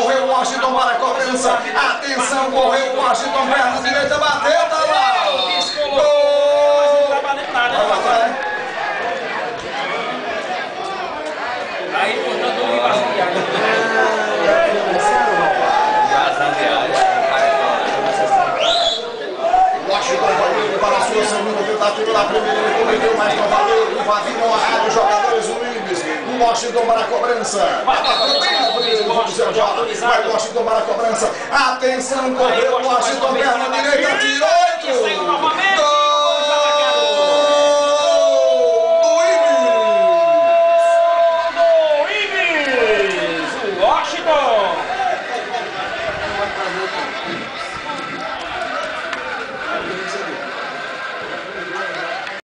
correu o Washington para a cobrança. Atenção, correu o Washington, perna direita, bateu, tá lá. Gol! Não tá valendo nada, né? Aí, portanto, eu vou Washington vai para a sua segunda tentativa da primeira, ele cometeu mais não valeu, invadiram a área, os jogadores Luiz, Washington para a cobrança, vai Washington para a cobrança, atenção, correu Washington, perna direita, tirou!